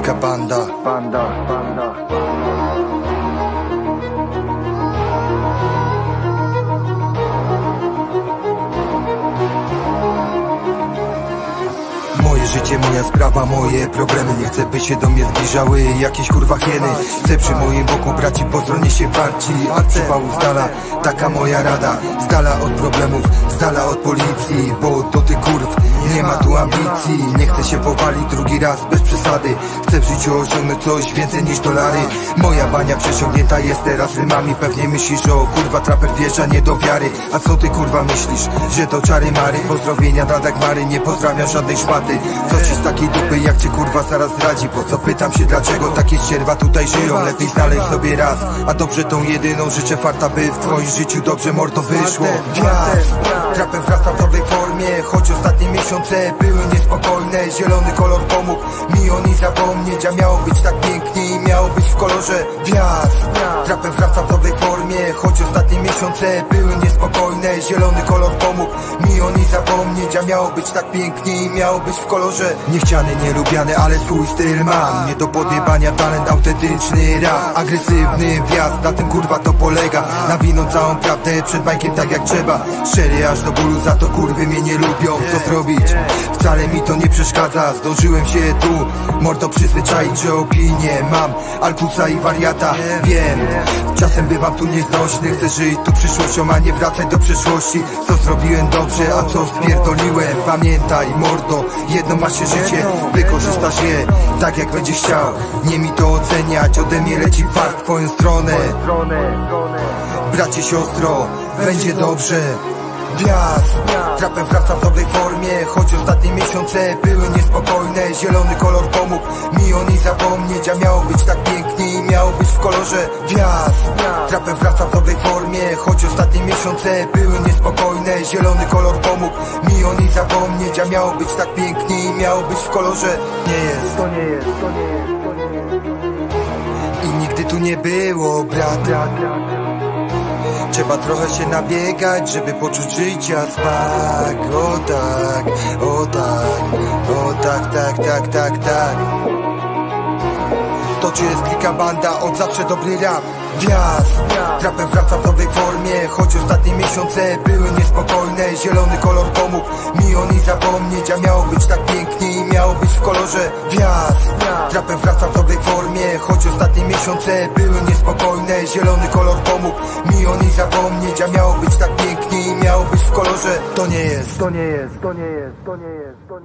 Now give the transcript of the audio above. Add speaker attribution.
Speaker 1: Klika Banda. Moje życie, moja sprawa, moje problemy. Nie chcę, by się do mnie zbliżały jakieś kurwa hieny. Chcę przy moim boku braci po stronie się warci. Od przypału z dala, taka moja rada. Z dala od problemów, z dala od policji. Bo do tych kurw nie ma tu ambicji. Nie chcę się powalić drugi raz bez przesady. Chcę w życiu osiągnąć coś więcej niż dolary. Moja bania przesiągnięta jest teraz rymami. Pewnie myślisz, że o kurwa traper wjeżdża nie do wiary. A co ty kurwa myślisz? Że to czary mary. Pozdrowienia dla Dagmary, nie pozdrawiam żadnej szmaty. Co ci z takiej dupy, jak cię kurwa zaraz zdradzi? Po co pytam się dlaczego takie ścierwa tutaj żyją? Lepiej znaleźć sobie raz, a dobrze tą jedyną. Życzę farta, by w twoim życiu dobrze mordo wyszło. Gwiazd, trapem wraca w dobrej formie. Choć ostatnie miesiące były niespokojne. Zielony kolor pomógł mi o niej zapomnieć. A miało być tak pięknie i miało być w kolorze gwiazd. Trapem wraca w dobrej formie. Choć ostatnie miesiące były niespokojne. Zielony kolor pomógł mi o niej zapomnieć. A miało być tak pięknie i miało być w kolorze. Niechciany, nielubiany, ale swój styl mam. Nie do podjebania talent, autentyczny rap. Agresywny wjazd, na tym kurwa to polega. Nawinąć całą prawdę przed bajkiem tak jak trzeba. Szczery aż do bólu, za to kurwy mnie nie lubią. Co zrobić? Wcale mi to nie przeszkadza. Zdążyłem się tu mordo przyzwyczaić, że opinię mam alkusa i wariata. Wiem, czasem bywam tu nieznośny. Chcę żyć tu przyszłością, a nie wracać do przeszłości. Co zrobiłem dobrze, a co spierdoliłem? Pamiętaj mordo, jedno masz się życie, wykorzystasz je tak jak będziesz chciał. Nie mi to oceniać, ode mnie leci fakt w twoją stronę. Bracie, siostro, będzie dobrze. Gwiazd, trapem wraca w dobrej formie. Choć ostatnie miesiące były niespokojne. Zielony kolor pomógł mi o niej zapomnieć. A miało być tak pięknie i miało być w kolorze gwiazd. Trapem wraca w dobrej formie. Choć ostatnie miesiące były niespokojne. Zielony kolor pomógł mi o niej zapomnieć. A miało być tak pięknie i miało być w kolorze. Nie jest, to nie jest, to nie jest, to nie jest. I nigdy tu nie było brata. Trzeba trochę się nabiegać, żeby poczuć życia smak. O tak, o tak, o tak, tak, tak, tak, tak. To czy jest Klika Banda, od zawsze dobry rap. Gwiazd, trapem wraca w dobrej formie. Choć ostatnie miesiące były niespokojne. Zielony kolor pomógł mi o niej zapomnieć. A miało być tak pięknie i miało być w kolorze gwiazd. Trapem wraca w dobrej formie. Choć ostatnie miesiące były niespokojne. Zielony kolor pomógł mi o niej zapomnieć. A miało być tak pięknie i miało być w kolorze. To nie jest, to nie jest, to nie jest, to nie jest, to nie jest.